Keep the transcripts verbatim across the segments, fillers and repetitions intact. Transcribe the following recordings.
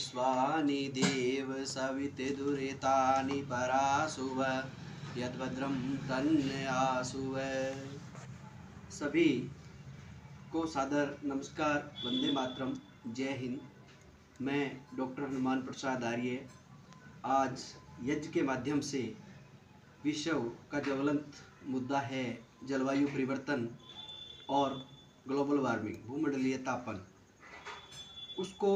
विश्वानि देव सवितुर्हितानि पराशुव यद्भद्रं तन्यासुव। सभी को सादर नमस्कार, वंदे मातरम, जय हिंद। मैं डॉक्टर हनुमान प्रसाद आर्य आज यज्ञ के माध्यम से विश्व का ज्वलंत मुद्दा है जलवायु परिवर्तन और ग्लोबल वार्मिंग, भूमंडलीय तापन, उसको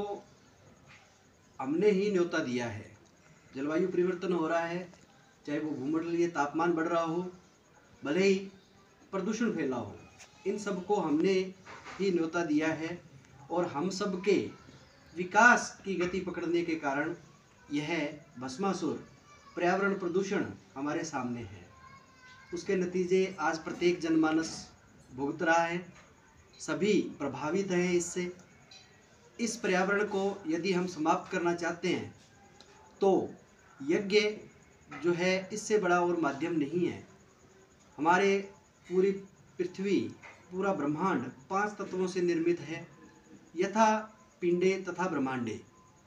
हमने ही न्योता दिया है। जलवायु परिवर्तन हो रहा है, चाहे वो भूमंडलीय तापमान बढ़ रहा हो, भले ही प्रदूषण फैला हो, इन सब को हमने ही न्योता दिया है। और हम सब के विकास की गति पकड़ने के कारण यह भस्मासुर पर्यावरण प्रदूषण हमारे सामने है। उसके नतीजे आज प्रत्येक जनमानस भुगत रहा है, सभी प्रभावित हैं इससे। इस पर्यावरण को यदि हम समाप्त करना चाहते हैं तो यज्ञ जो है इससे बड़ा और माध्यम नहीं है। हमारे पूरी पृथ्वी, पूरा ब्रह्मांड पांच तत्वों से निर्मित है, यथा पिंडे तथा ब्रह्मांडे।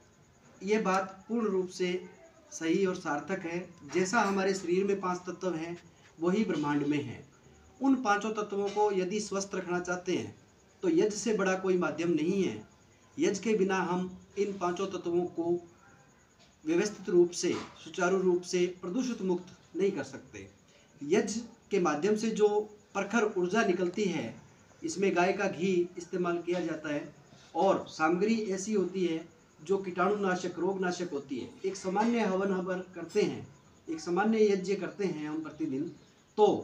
ये बात पूर्ण रूप से सही और सार्थक है। जैसा हमारे शरीर में पांच तत्व हैं, वही ब्रह्मांड में है। उन पांचों तत्वों को यदि स्वस्थ रखना चाहते हैं तो यज्ञ से बड़ा कोई माध्यम नहीं है। यज्ञ के बिना हम इन पांचों तत्वों को व्यवस्थित रूप से, सुचारू रूप से प्रदूषित मुक्त नहीं कर सकते। यज्ञ के माध्यम से जो प्रखर ऊर्जा निकलती है, इसमें गाय का घी इस्तेमाल किया जाता है और सामग्री ऐसी होती है जो कीटाणुनाशक, रोगनाशक होती है। एक सामान्य हवन हवन करते हैं, एक सामान्य यज्ञ करते हैं हम प्रतिदिन, तो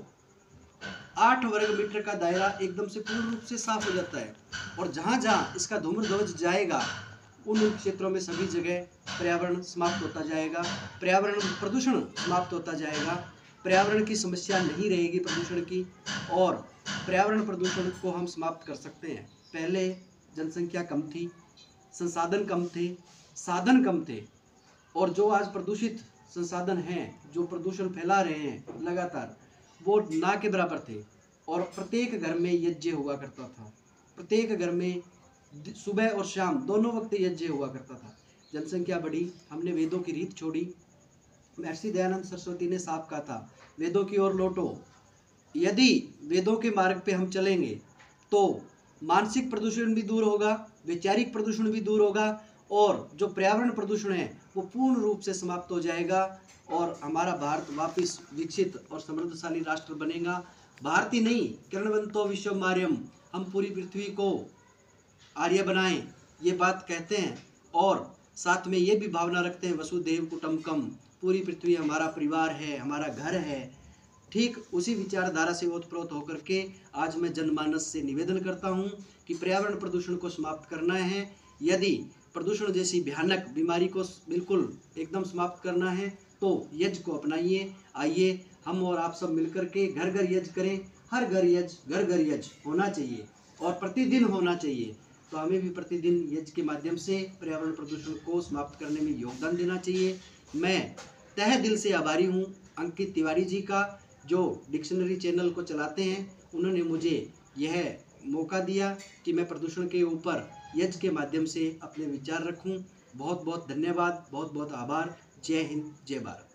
आठ वर्ग मीटर का दायरा एकदम से पूर्ण रूप से साफ हो जाता है। और जहाँ जहाँ इसका धूम्र ध्वज जाएगा, उन क्षेत्रों में सभी जगह पर्यावरण समाप्त होता जाएगा, पर्यावरण प्रदूषण समाप्त होता जाएगा, पर्यावरण की समस्या नहीं रहेगी प्रदूषण की, और पर्यावरण प्रदूषण को हम समाप्त कर सकते हैं। पहले जनसंख्या कम थी, संसाधन कम थे, साधन कम थे, और जो आज प्रदूषित संसाधन हैं, जो प्रदूषण फैला रहे हैं लगातार, वो ना के बराबर थे। और प्रत्येक घर में यज्ञ हुआ करता था, प्रत्येक घर में सुबह और शाम दोनों वक्त यज्ञ हुआ करता था। जनसंख्या बढ़ी, हमने वेदों की रीत छोड़ी। महर्षि दयानंद सरस्वती ने साफ कहा था, वेदों की ओर लौटो। यदि वेदों के मार्ग पे हम चलेंगे तो मानसिक प्रदूषण भी दूर होगा, वैचारिक प्रदूषण भी दूर होगा, और जो पर्यावरण प्रदूषण है वो पूर्ण रूप से समाप्त हो जाएगा और हमारा भारत वापस विकसित और समृद्धशाली राष्ट्र बनेगा। भारत ही नहीं, किरणवंतो विश्वमार्यम, हम पूरी पृथ्वी को आर्य बनाएं, ये बात कहते हैं। और साथ में ये भी भावना रखते हैं, वसुधैव कुटुंबकम, पूरी पृथ्वी हमारा परिवार है, हमारा घर है। ठीक उसी विचारधारा से ओतप्रोत होकर के आज मैं जनमानस से निवेदन करता हूं कि पर्यावरण प्रदूषण को समाप्त करना है। यदि प्रदूषण जैसी भयानक बीमारी को बिल्कुल एकदम समाप्त करना है तो यज्ञ को अपनाइए। आइए हम और आप सब मिलकर के घर घर यज्ञ करें। हर घर यज्ञ, घर घर यज्ञ होना चाहिए और प्रतिदिन होना चाहिए। तो हमें भी प्रतिदिन यज्ञ के माध्यम से पर्यावरण प्रदूषण को समाप्त करने में योगदान देना चाहिए। मैं तहे दिल से आभारी हूँ अंकित तिवारी जी का, जो डिक्शनरी चैनल को चलाते हैं। उन्होंने मुझे यह मौका दिया कि मैं प्रदूषण के ऊपर यज्ञ के माध्यम से अपने विचार रखूं। बहुत बहुत धन्यवाद, बहुत बहुत आभार। जय हिंद, जय भारत।